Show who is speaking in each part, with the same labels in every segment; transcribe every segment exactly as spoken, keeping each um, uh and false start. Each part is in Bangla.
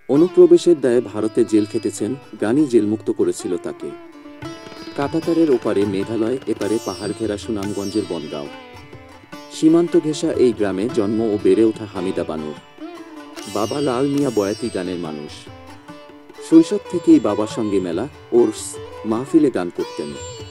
Speaker 1: অনুপ্রবেশের দায়ে ভারতে জেল খেটেছেন, গানই জেলমুক্ত করেছিল তাকে। কাঁটাতারের ওপারে মেঘালয়, এপারে পাহাড় ঘেরা সুনামগঞ্জের বনগাঁও। সীমান্ত ঘেঁষা এই গ্রামে জন্ম ও বেড়ে ওঠা হামিদা বানুর। বাবা লাল মিয়া বয়াতি গানের মানুষ। শৈশব থেকেই বাবার সঙ্গে মেলা, ওরস, মাহফিলে গান করতেন।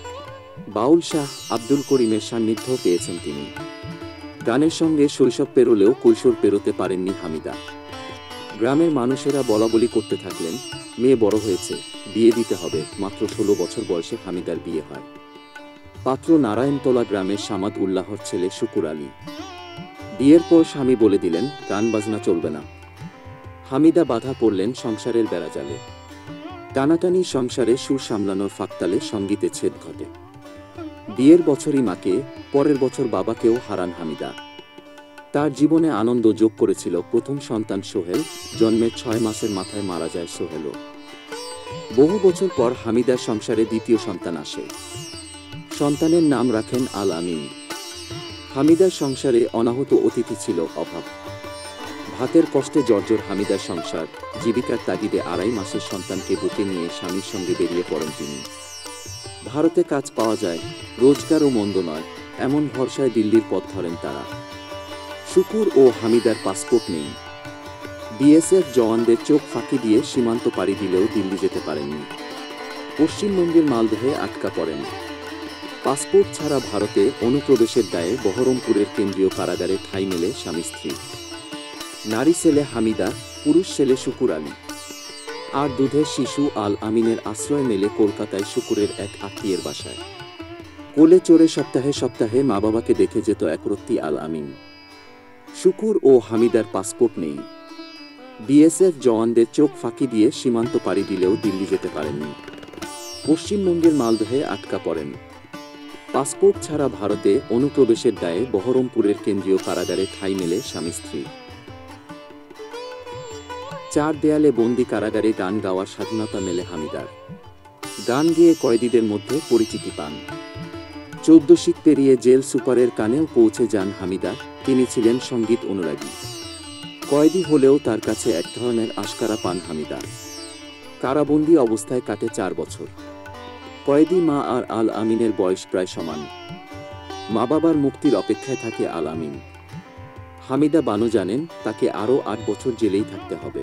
Speaker 1: বাউল শাহ আব্দুল করিমের সান্নিধ্য পেয়েছেন তিনি। গানের সঙ্গে শৈশব পেরোলেও কৈশোর পেরোতে পারেননি হামিদা। গ্রামের মানুষেরা বলাবলি করতে থাকলেন, মেয়ে বড় হয়েছে, বিয়ে দিতে হবে। মাত্র ষোলো বছর বয়সে হামিদার বিয়ে হয়। পাত্র নারায়ণতলা গ্রামের সামাদ উল্লাহর ছেলে শুকুর আলী। বিয়ের পর স্বামী বলে দিলেন, গান বাজনা চলবে না। হামিদা বাধা পড়লেন সংসারের বেড়াজালে। টানাটানি সংসারে সুর সামলানোর ফাঁকতালে সঙ্গীতে ছেদ ঘটে। বিয়ের বছরই মাকে, পরের বছর বাবাকেও হারান হামিদা। তার জীবনে আনন্দ যোগ করেছিল প্রথম সন্তান সোহেল। জন্মের ছয় মাসের মাথায় মারা যায় সোহেলও। বহু বছর পর হামিদার সংসারে দ্বিতীয় সন্তান আসে। সন্তানের নাম রাখেন আল আমিন। হামিদার সংসারে অনাহত অতিথি ছিল অভাব। ভাতের কষ্টে জর্জর হামিদার সংসার। জীবিকার তাগিদে আড়াই মাসের সন্তানকে বুকে নিয়ে স্বামীর সঙ্গে বেরিয়ে পড়েন তিনি। ভারতে কাজ পাওয়া যায়, রোজগারও মন্দ নয়, এমন ভরসায় দিল্লির পথ ধরেন তারা। শুকুর ও হামিদার পাসপোর্ট নেই। বিএসএফ জওয়ানদের চোখ ফাঁকি দিয়ে সীমান্ত পাড়ি দিলেও দিল্লি যেতে পারেননি। পশ্চিমবঙ্গের মালদহে আটকা পড়েন। পাসপোর্ট ছাড়া ভারতে অনুপ্রবেশের দায়ে বহরমপুরের কেন্দ্রীয় কারাগারে ঠাঁই মেলে স্বামী স্ত্রী। নারী ছেলে হামিদা, পুরুষ ছেলে শুকুর আলী। আর দুধের শিশু আল আমিনের আশ্রয় মেলে কলকাতায় শুকুরের এক আত্মীয়ের বাসায়। কোলে চড়ে সপ্তাহে সপ্তাহে মা বাবাকে দেখে যেত একরত্তি আল আমিন। শুকুর ও হামিদার পাসপোর্ট নেই। বিএসএফ জওয়ানদের চোখ ফাঁকি দিয়ে সীমান্ত পাড়ি দিলেও দিল্লি যেতে পারেননি। পশ্চিমবঙ্গের মালদহে আটকা পড়েন। পাসপোর্ট ছাড়া ভারতে অনুপ্রবেশের দায়ে বহরমপুরের কেন্দ্রীয় কারাগারে ঠাঁই মেলে স্বামী স্ত্রী। চার দেয়ালে বন্দি কারাগারে গান গাওয়ার স্বাধীনতা মেলে হামিদার। গান গেয়ে কয়েদিদের মধ্যে পরিচিতি পান। চৌদ্দ শীত পেরিয়ে জেল সুপারের কানেও পৌঁছে যান হামিদা। তিনি ছিলেন সঙ্গীত অনুরাগী। কয়েদি হলেও তার কাছে এক ধরনের আশকারা পান হামিদা। কারাবন্দি অবস্থায় কাটে চার বছর। কয়েদি মা আর আল আমিনের বয়স প্রায় সমান। মা বাবার মুক্তির অপেক্ষায় থাকে আল আমিন। হামিদা বানু জানেন তাকে আরও আট বছর জেলেই থাকতে হবে।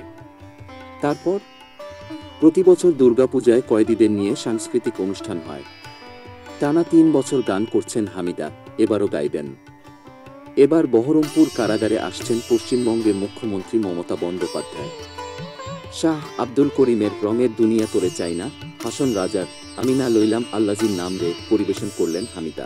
Speaker 1: তারপর প্রতি বছর দুর্গাপূজায় কয়েদিদের নিয়ে সাংস্কৃতিক অনুষ্ঠান হয়। টানা তিন বছর গান করছেন হামিদা, এবারও গাইবেন। এবার বহরমপুর কারাগারে আসছেন পশ্চিমবঙ্গের মুখ্যমন্ত্রী মমতা বন্দ্যোপাধ্যায়। শাহ আব্দুল করিমের রঙের দুনিয়া তোরে চাই না, হাসন রাজার আমিনা লইলাম আল্লাজির নাম রে পরিবেশন করলেন হামিদা।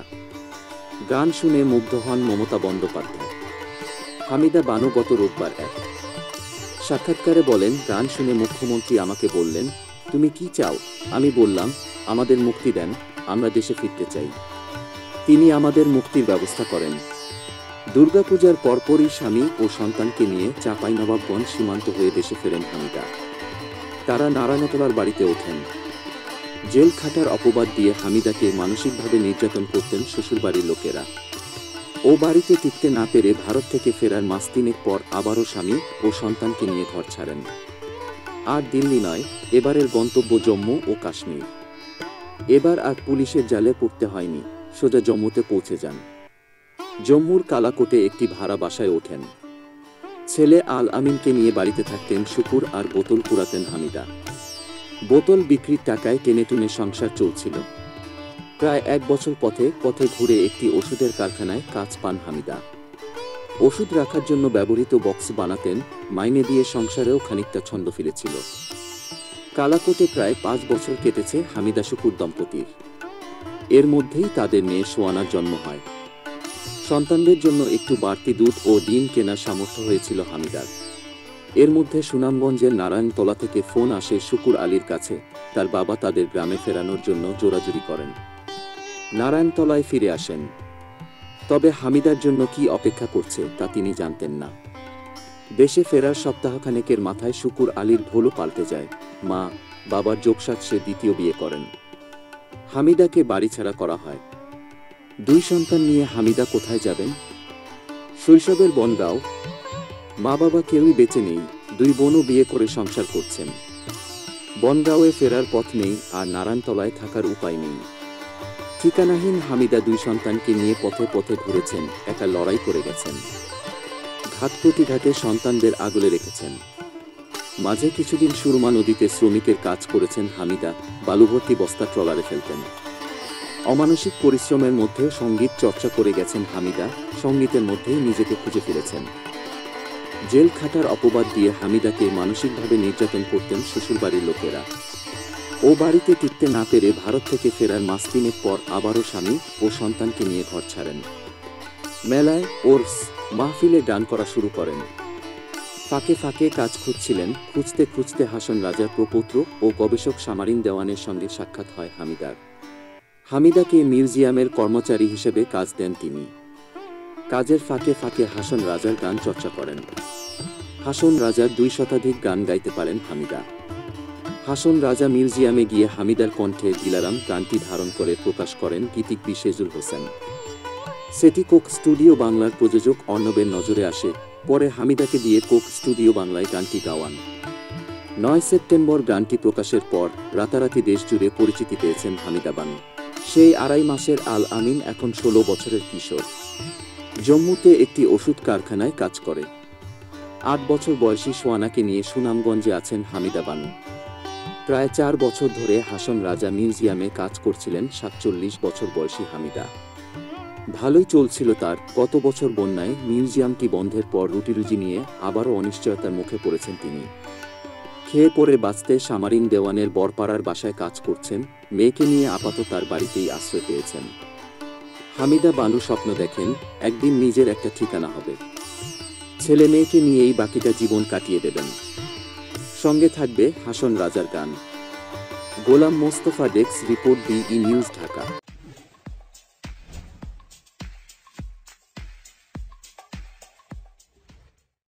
Speaker 1: গান শুনে মুগ্ধ হন মমতা বন্দ্যোপাধ্যায়। হামিদা বানু গত রোববার এক সাক্ষাৎকারে বলেন, গান শুনে মুখ্যমন্ত্রী আমাকে বললেন, তুমি কি চাও? আমি বললাম, আমাদের মুক্তি দেন, আমরা দেশে ফিরতে চাই। তিনি আমাদের মুক্তির ব্যবস্থা করেন। দুর্গাপূজার পরপরই স্বামী ও সন্তানকে নিয়ে চাঁপাইনবাবগঞ্জ সীমান্ত হয়ে দেশে ফেরেন হামিদা। তারা নারায়ণতলার বাড়িতে ওঠেন। জেল খাটার অপবাদ দিয়ে হামিদাকে মানসিকভাবে নির্যাতন করতেন শ্বশুরবাড়ির লোকেরা। ও বাড়িতে টিকতে না পেরে ভারত থেকে ফেরার মাস তিনেক পর আবারও স্বামী ও সন্তানকে নিয়ে ঘর ছাড়েন। আর দিল্লি নয়, এবারের গন্তব্য জম্মু ও কাশ্মীর। এবার আর পুলিশের জালে পড়তে হয়নি, সোজা জম্মুতে পৌঁছে যান। জম্মুর কালাকোটে একটি ভাড়া বাসায় ওঠেন। ছেলে আল আমিনকে নিয়ে বাড়িতে থাকতেন শুকুর, আর বোতল কুড়াতেন হামিদা। বোতল বিক্রির টাকায় টেনে টুনে সংসার চলছিল। প্রায় এক বছর পথে পথে ঘুরে একটি ওষুধের কারখানায় কাজ পান হামিদা। ওষুধ রাখার জন্য ব্যবহৃত বক্স বানাতেন, মাইনে দিয়ে সংসারেও খানিকটা ছন্দ ফিরেছিল। কালাকোটে প্রায় পাঁচ বছর কেটেছে হামিদা শুকুর দম্পতির। এর মধ্যেই তাদের মেয়ে সোয়ানার জন্ম হয়। সন্তানদের জন্য একটু বাড়তি দুধ ও ডিম কেনার সামর্থ্য হয়েছিল হামিদার। এর মধ্যে সুনামগঞ্জের নারায়ণতলা থেকে ফোন আসে শুকুর আলীর কাছে। তার বাবা তাদের গ্রামে ফেরানোর জন্য জোরাজুরি করেন। নারায়ণতলায় ফিরে আসেন। তবে হামিদার জন্য কি অপেক্ষা করছে তা তিনি জানতেন না। দেশে ফেরার সপ্তাহখানেকের মাথায় শুকুর আলীর ভোলও পাল্টে যায়। মা বাবার যোগসাথ সে দ্বিতীয় বিয়ে করেন। হামিদাকে বাড়িছাড়া করা হয়। দুই সন্তান নিয়ে হামিদা কোথায় যাবেন? শৈশবের বনগাঁও। মা বাবা কেউই বেঁচে নেই। দুই বোনও বিয়ে করে সংসার করছেন। বনগাঁওয়ে ফেরার পথ নেই, আর নারায়ণতলায় থাকার উপায় নেই। ঠিকানাহীন হামিদা দুই সন্তানকে নিয়ে পথে পথে ঘুরেছেন, একা লড়াই করে গেছেন। ঘাত প্রতিঘাতে সন্তানদের আগলে রেখেছেন। মাঝে কিছুদিন সুরমা নদীতে শ্রমিকের কাজ করেছেন হামিদা, বালুভর্তি বস্তা ট্রলারে ফেলতেন। অমানসিক পরিশ্রমের মধ্যে সঙ্গীত চর্চা করে গেছেন হামিদা, সঙ্গীতের মধ্যেই নিজেকে খুঁজে ফিরেছেন। জেল খাটার অপবাদ দিয়ে হামিদাকে মানসিকভাবে নির্যাতন করতেন শ্বশুরবাড়ির লোকেরা। ও বাড়িতে টিকতে না পেরে ভারত থেকে ফেরার মাস তিনেক পর আবারও স্বামী ও সন্তানকে নিয়ে ঘর ছাড়েন। মেলায়, ওরস, মাহফিলে গান করা শুরু করেন। ফাঁকে ফাঁকে কাজ খুঁজছিলেন। খুঁজতে খুঁজতে হাসন রাজার প্রপৌত্র ও গবেষক সামারিন দেওয়ানের সঙ্গে সাক্ষাৎ হয় হামিদার। হামিদাকে মিউজিয়ামের কর্মচারী হিসেবে কাজ দেন তিনি। কাজের ফাঁকে ফাঁকে হাসন রাজার গান চর্চা করেন। হাসন রাজার দুই শতাধিক গান গাইতে পারেন হামিদা। হাসন রাজা মিউজিয়ামে গিয়ে হামিদার কণ্ঠে দিলারাম গানটি ধারণ করে প্রকাশ করেন গীতিক বিশেজুল হোসেন। সেটি কোক স্টুডিও বাংলার প্রযোজক অর্ণবের নজরে আসে। পরে হামিদাকে দিয়ে কোক স্টুডিও বাংলায় গানটি গাওয়ান। নয় সেপ্টেম্বর গানটি প্রকাশের পর রাতারাতি দেশজুড়ে পরিচিতি পেয়েছেন হামিদা বানু। সেই আড়াই মাসের আল আমিন এখন ষোলো বছরের কিশোর। জম্মুতে একটি ওষুধ কারখানায় কাজ করে। আট বছর বয়সী সোয়ানাকে নিয়ে সুনামগঞ্জে আছেন হামিদা বানু। প্রায় চার বছর ধরে হাসন রাজা মিউজিয়ামে কাজ করছিলেন সাতচল্লিশ বছর বয়সী হামিদা। ভালোই চলছিল তার। গত বছর বন্যায় মিউজিয়ামটি বন্ধের পর রুটিরুজি নিয়ে আবারও অনিশ্চয়তার মুখে পড়েছেন তিনি। খেয়ে পরে বাঁচতে সামারিন দেওয়ানের বরপাড়ার বাসায় কাজ করছেন। মেয়েকে নিয়ে আপাতত তার বাড়িতেই আশ্রয় পেয়েছেন। হামিদা বানু স্বপ্ন দেখেন একদিন নিজের একটা ঠিকানা হবে। ছেলে মেয়েকে নিয়েই বাকিটা জীবন কাটিয়ে দেবেন। সঙ্গে থাকবে হাসন রাজার গান। Golam Mostafa, desk report, B E news, Dhaka.